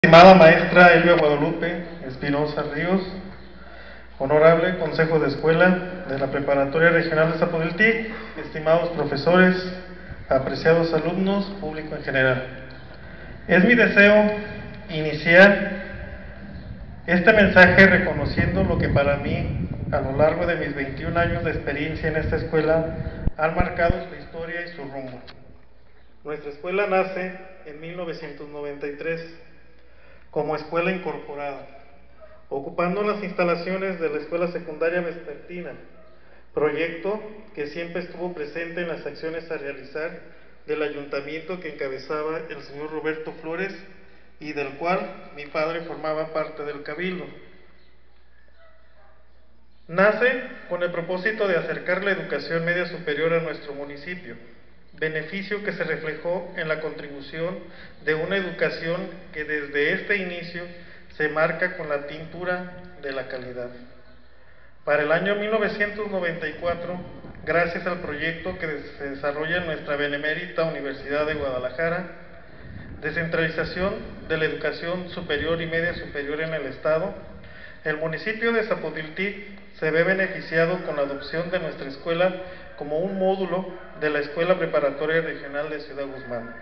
Estimada maestra Elvia Guadalupe Espinosa Ríos, honorable Consejo de Escuela de la Preparatoria Regional de Zapodiltic, estimados profesores, apreciados alumnos, público en general. Es mi deseo iniciar este mensaje reconociendo lo que para mí, a lo largo de mis 21 años de experiencia en esta escuela, han marcado su historia y su rumbo. Nuestra escuela nace en 1993 como escuela incorporada, ocupando las instalaciones de la Escuela Secundaria Vespertina, proyecto que siempre estuvo presente en las acciones a realizar del ayuntamiento que encabezaba el señor Roberto Flores y del cual mi padre formaba parte del cabildo. Nace con el propósito de acercar la educación media superior a nuestro municipio, beneficio que se reflejó en la contribución de una educación que desde este inicio se marca con la tintura de la calidad. Para el año 1994, gracias al proyecto que se desarrolla en nuestra benemérita Universidad de Guadalajara, descentralización de la educación superior y media superior en el Estado, el municipio de Zapodiltic se ve beneficiado con la adopción de nuestra escuela como un módulo de la Escuela Preparatoria Regional de Ciudad Guzmán.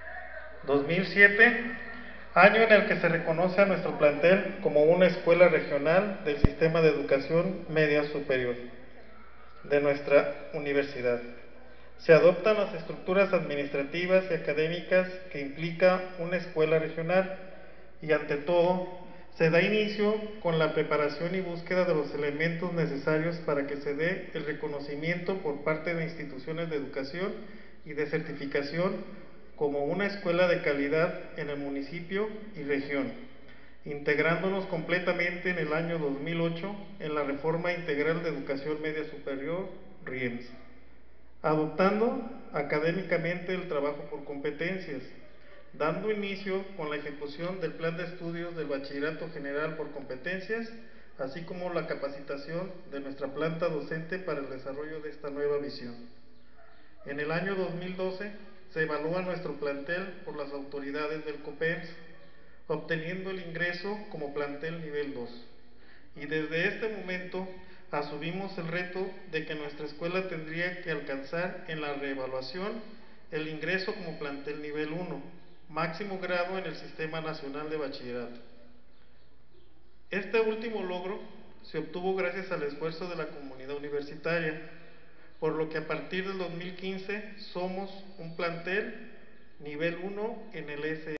2007, año en el que se reconoce a nuestro plantel como una escuela regional del sistema de educación media superior de nuestra universidad. Se adoptan las estructuras administrativas y académicas que implica una escuela regional y ante todo se da inicio con la preparación y búsqueda de los elementos necesarios para que se dé el reconocimiento por parte de instituciones de educación y de certificación como una escuela de calidad en el municipio y región, integrándonos completamente en el año 2008 en la Reforma Integral de Educación Media Superior, RIEMS, adoptando académicamente el trabajo por competencias, dando inicio con la ejecución del plan de estudios del Bachillerato General por competencias, así como la capacitación de nuestra planta docente para el desarrollo de esta nueva visión. En el año 2012 se evalúa nuestro plantel por las autoridades del COPEMS, obteniendo el ingreso como plantel nivel 2. Y desde este momento asumimos el reto de que nuestra escuela tendría que alcanzar en la reevaluación el ingreso como plantel nivel 1, máximo grado en el Sistema Nacional de Bachillerato. Este último logro se obtuvo gracias al esfuerzo de la comunidad universitaria, por lo que a partir del 2015 somos un plantel nivel 1 en el S.